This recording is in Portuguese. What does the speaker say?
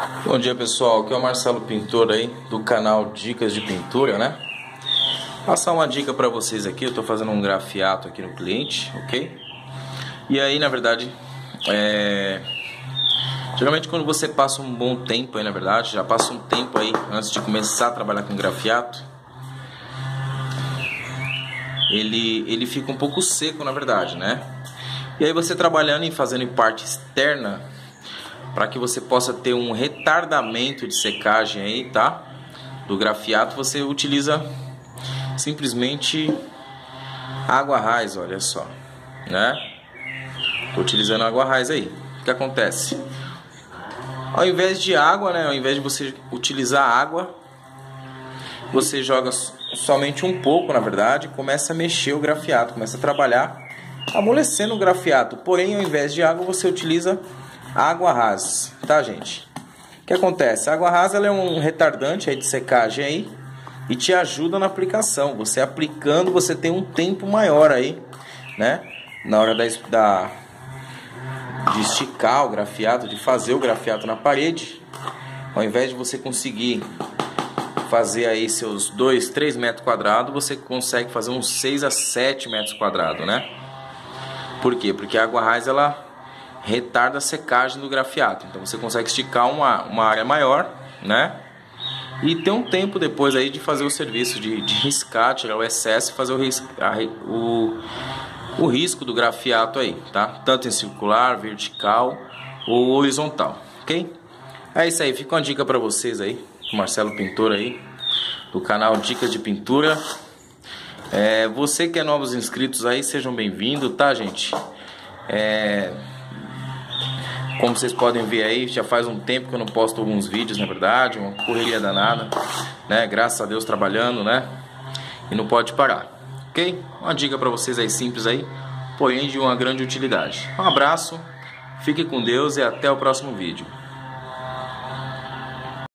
Bom dia, pessoal, aqui é o Marcelo Pintor aí do canal Dicas de Pintura, né? Passar uma dica para vocês aqui. Eu tô fazendo um grafiato aqui no cliente, ok? E aí, na verdade, geralmente quando você passa um bom tempo aí, na verdade, já passa um tempo aí antes de começar a trabalhar com grafiato, ele fica um pouco seco, na verdade, né? E aí você trabalhando e fazendo em parte externa, para que você possa ter um retardamento de secagem aí, tá? Do grafiato, você utiliza simplesmente água raiz, olha só, né? Tô utilizando água raiz aí. O que acontece? Ao invés de água, né? Ao invés de você utilizar água, você joga somente um pouco, na verdade, começa a mexer o grafiato, começa a trabalhar, amolecendo o grafiato. Porém, ao invés de água, você utiliza água rasa, tá, gente? O que acontece? A água rasa ela é um retardante aí de secagem aí e te ajuda na aplicação. Você aplicando, você tem um tempo maior aí, né? Na hora de esticar o grafiato, de fazer o grafiato na parede, ao invés de você conseguir fazer aí seus 2, 3 metros quadrados, você consegue fazer uns 6 a 7 metros quadrados, né? Por quê? Porque a água rasa ela retarda a secagem do grafiato, então você consegue esticar uma área maior, né? E ter um tempo depois aí de fazer o serviço de riscar, tirar o excesso e fazer o risco do grafiato aí, tá? Tanto em circular, vertical ou horizontal, ok? É isso aí, fica uma dica para vocês aí, Marcelo Pintor aí, do canal Dicas de Pintura. Você que é novos inscritos aí, sejam bem-vindos, tá, gente? Como vocês podem ver aí, já faz um tempo que eu não posto alguns vídeos, na verdade, uma correria danada, né? Graças a Deus trabalhando, né? E não pode parar, ok? Uma dica para vocês aí simples aí, porém de uma grande utilidade. Um abraço, fique com Deus e até o próximo vídeo.